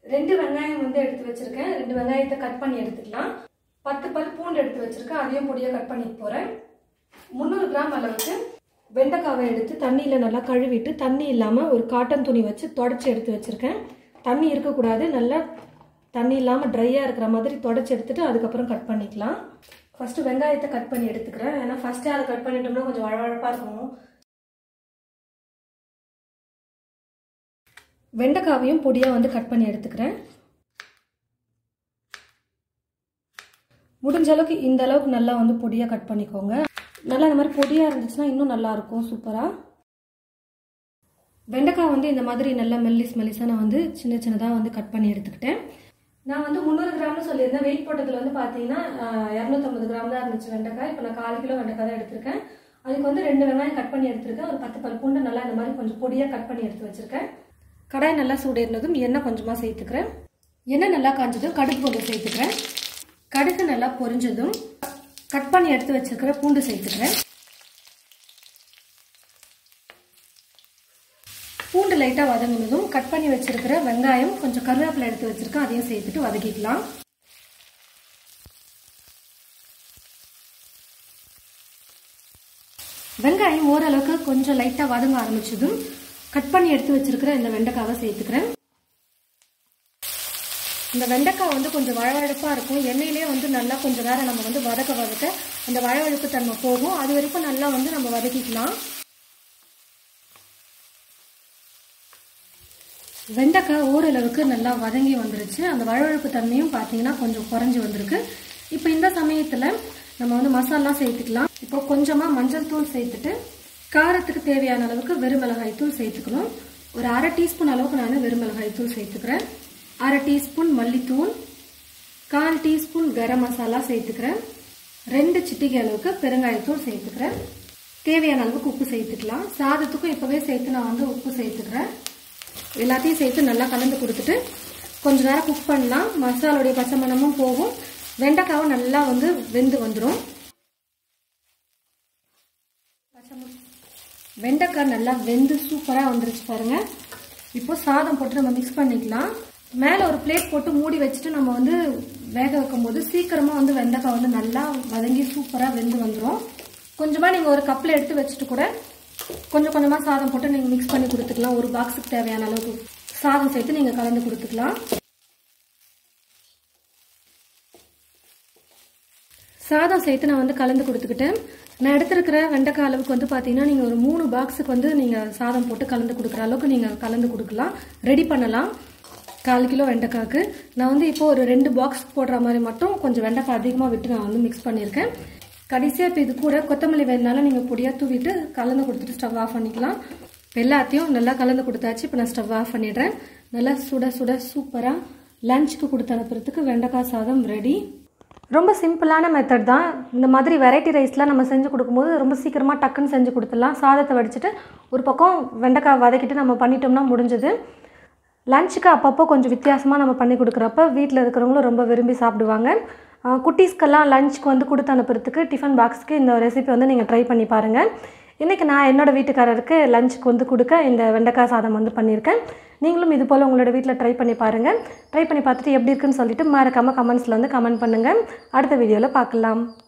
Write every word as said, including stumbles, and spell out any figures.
ரெண்டு வெங்காயம் வந்து எடுத்து வச்சிருக்கேன். ரெண்டு வெங்காயத்தை கட் பண்ணி எடுத்துக்கலாம். பத்து பல் பூண்டு எடுத்து வச்சிருக்கேன். அதையும் பொடியாக கட் பண்ணி போகிறேன். முந்நூறு கிராம் அளவுக்கு வெண்டைக்காவை எடுத்து தண்ணியில் நல்லா கழுவிட்டு தண்ணி இல்லாமல் ஒரு காட்டன் துணி வச்சு தொடச்சி எடுத்து வச்சுருக்கேன். தண்ணி இருக்கக்கூடாது, நல்லா தண்ணி இல்லாமல் ட்ரையாக இருக்கிற மாதிரி தொடச்சி எடுத்துட்டு அதுக்கப்புறம் கட் பண்ணிக்கலாம். ஃபஸ்ட்டு வெங்காயத்தை கட் பண்ணி எடுத்துக்கிறேன். ஏன்னா ஃபஸ்ட்டே அதை கட் பண்ணிட்டோம்னா கொஞ்சம் வழவழப்பாக இருக்கும். வெண்டைக்காவையும் பொடியாக வந்து கட் பண்ணி எடுத்துக்கிறேன். முடிஞ்ச அளவுக்கு இந்த அளவுக்கு நல்லா வந்து பொடியாக கட் பண்ணிக்கோங்க. நல்லா இந்த மாதிரி பொடியாக இருந்துச்சுன்னா இன்னும் நல்லாயிருக்கும், சூப்பராக. வெண்டைக்காய் வந்து இந்த மாதிரி நல்லா மெல்லிஸ் மெல்லிஸாக நான் வந்து சின்ன சின்னதாக வந்து கட் பண்ணி எடுத்துக்கிட்டேன். நான் வந்து முந்நூறு கிராம்னு சொல்லியிருந்தேன். வெயிட் போட்டதில் வந்து பார்த்தீங்கன்னா இரநூத்தம்பது கிராம் தான் இருந்துச்சு வெண்டைக்காய். இப்போ நான் கால் கிலோ வெண்டைக்காய் தான் எடுத்திருக்கேன். அதுக்கு வந்து ரெண்டு வெங்காயம் கட் பண்ணி எடுத்திருக்கேன். ஒரு பத்து பல் பூண்டு நல்லா இந்த மாதிரி கொஞ்சம் பொடியாக கட் பண்ணி எடுத்து வச்சுருக்கேன். கடாய் நல்லா சூடேறினதும் எண்ணெய் கொஞ்சமாக சேர்த்துக்கிறேன். எண்ணெய் நல்லா காஞ்சதும் கடுகு கொஞ்சம் சேர்த்துக்கிறேன். கடுகு நல்லா பொரிஞ்சதும் கட் பண்ணி எடுத்து வச்சிருக்கிற பூண்டு சேர்த்துக்கிறேன். பூண்டு லைட்டாக வதங்கினதும் கட் பண்ணி வச்சிருக்கிற வெங்காயம் கொஞ்சம் கருவேப்பிலை எடுத்து வச்சிருக்கேன். அதையும் சேர்த்துட்டு வதக்கிக்கலாம். வெங்காயம் ஓரளவுக்கு கொஞ்சம் லைட்டாக வதங்க ஆரம்பிச்சதும் கட் பண்ணி எடுத்து வச்சிருக்கிற இந்த வெண்டைக்காவை சேர்த்துக்கிறேன். இந்த வெண்டைக்காய் வந்து கொஞ்சம் வழவழப்பாக இருக்கும். எண்ணெயிலே வந்து நல்லா கொஞ்சம் நேரம் நம்ம வந்து வதக்க வதக்க அந்த வழவழப்பு தன்மை போகும். அது வரைக்கும் நல்லா வந்து நம்ம வதக்கிக்கலாம். வெண்டைக்காய் ஓரளவுக்கு நல்லா வதங்கி வந்துருச்சு. அந்த வழவழப்பு தன்மையும் பார்த்தீங்கன்னா கொஞ்சம் குறைஞ்சி வந்திருக்கு. இப்போ இந்த சமயத்தில் நம்ம வந்து மசாலா சேர்த்துக்கலாம். இப்போ கொஞ்சமாக மஞ்சள் தூள் சேர்த்துட்டு காரத்துக்கு தேவையான அளவுக்கு வெறுமிளகாய் தூள் சேர்த்துக்கணும். ஒரு அரை டீஸ்பூன் அளவுக்கு நான் வெறுமிளகாய் தூள் சேர்த்துக்கிறேன். அரை டீஸ்பூன் மல்லித்தூள், கால் டீஸ்பூன் கரம் மசாலா சேர்த்துக்கிறேன். ரெண்டு சிட்டிகை அளவுக்கு பெருங்காயத்தூள் சேர்த்துக்கிறேன். தேவையான அளவுக்கு உப்பு சேர்த்துக்கலாம். சாதத்துக்கும் இப்போவே சேர்த்து நான் வந்து உப்பு சேர்த்துக்கிறேன். எல்லாத்தையும் சேர்த்து நல்லா கலந்து கொடுத்துட்டு கொஞ்ச நேரம் குக் பண்ணலாம். மசாலோடைய பச்சை மணமும் போகும். வெண்டைக்காவும் நல்லா வந்து வெந்து வந்துடும். வெண்டைக்காய் நல்லா வெந்து சூப்பராக வந்துருச்சு பாருங்க. இப்போ சாதம் போட்டு நம்ம மிக்ஸ் பண்ணிக்கலாம். மேலே ஒரு பிளேட் போட்டு மூடி வச்சுட்டு நம்ம வந்து வேக வைக்கும் போது சீக்கிரமாக வந்து வெண்டைக்காய் வந்து நல்லா வதங்கி சூப்பராக வெந்து வந்துடும். கொஞ்சமாக நீங்கள் ஒரு கப்பில் எடுத்து வச்சுட்டு கூட கொஞ்சம் கொஞ்சமாக சாதம் போட்டு நீங்கள் மிக்ஸ் பண்ணி கொடுத்துக்கலாம். ஒரு பாக்ஸுக்கு தேவையான அளவுக்கு சாதம் சேர்த்து நீங்கள் கலந்து கொடுத்துக்கலாம். சாதம் சேர்த்து நான் வந்து கலந்து கொடுத்துக்கிட்டேன். நான் எடுத்துருக்கிற வெண்டைக்காய் அளவுக்கு வந்து பார்த்தீங்கன்னா நீங்கள் ஒரு மூணு பாக்ஸுக்கு வந்து நீங்கள் சாதம் போட்டு கலந்து கொடுக்குற அளவுக்கு நீங்கள் கலந்து கொடுக்கலாம், ரெடி பண்ணலாம். கால் கிலோ வெண்டைக்காய்க்கு நான் வந்து இப்போ ஒரு ரெண்டு பாக்ஸ் போடுற மாதிரி மட்டும் கொஞ்சம் வெண்டைக்காய் அதிகமாக விட்டு நான் வந்து மிக்ஸ் பண்ணியிருக்கேன். கடைசியாக இப்போ இது கூட கொத்தமல்லி வேணுனாலும் நீங்கள் பொடியாக தூவிட்டு கலந்து கொடுத்துட்டு ஸ்டவ் ஆஃப் பண்ணிக்கலாம். எல்லாத்தையும் நல்லா கலந்து கொடுத்தாச்சு. இப்போ நான் ஸ்டவ் ஆஃப் பண்ணிடுறேன். நல்லா சுட சுட சூப்பராக லஞ்சுக்கு கொடுத்து அனுப்புறதுக்கு வெண்டைக்காய் சாதம் ரெடி. ரொம்ப சிம்பிளான மெத்தட் தான். இந்த மாதிரி வெரைட்டி ரைஸ்லாம் நம்ம செஞ்சு கொடுக்கும்போது ரொம்ப சீக்கிரமாக டக்குன்னு செஞ்சு கொடுத்துடலாம். சாதத்தை வடிச்சிட்டு ஒரு பக்கம் வெண்டைக்காய் வதக்கிட்டு நம்ம பண்ணிட்டோம்னா முடிஞ்சது. லஞ்சுக்கு அப்பப்போ கொஞ்சம் வித்தியாசமாக நம்ம பண்ணி கொடுக்குறப்ப வீட்டில் இருக்கிறவங்களும் ரொம்ப விரும்பி சாப்பிடுவாங்க. குட்டீஸ்க்கெல்லாம் லஞ்சுக்கு வந்து கொடுத்து அனுப்புறதுக்கு டிஃபன் பாக்ஸுக்கு இந்த ரெசிபி வந்து நீங்கள் ட்ரை பண்ணி பாருங்கள். இன்றைக்கி நான் என்னோடய வீட்டுக்காரருக்கு லஞ்சுக்கு வந்து கொடுக்க இந்த வெண்டைக்காய் சாதம் வந்து பண்ணியிருக்கேன். நீங்களும் இது போல் உங்களோட வீட்டில் ட்ரை பண்ணி பாருங்கள். ட்ரை பண்ணி பார்த்துட்டு எப்படி இருக்குன்னு சொல்லிட்டு மறக்காமல் கமெண்ட்ஸில் வந்து கமெண்ட் பண்ணுங்கள். அடுத்த வீடியோவில் பார்க்கலாம்.